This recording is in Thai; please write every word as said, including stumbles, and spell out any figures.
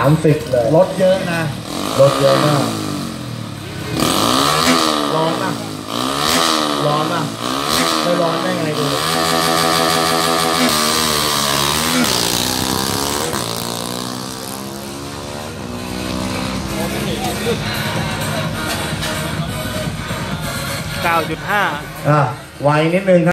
ามสิบเลยรถเยอะนะรถเยอะมากร้อนนะร้อนนะไม่ร้อนได้ไงดูเก้าจุดห้าอ่ะไวนิดนึงครับ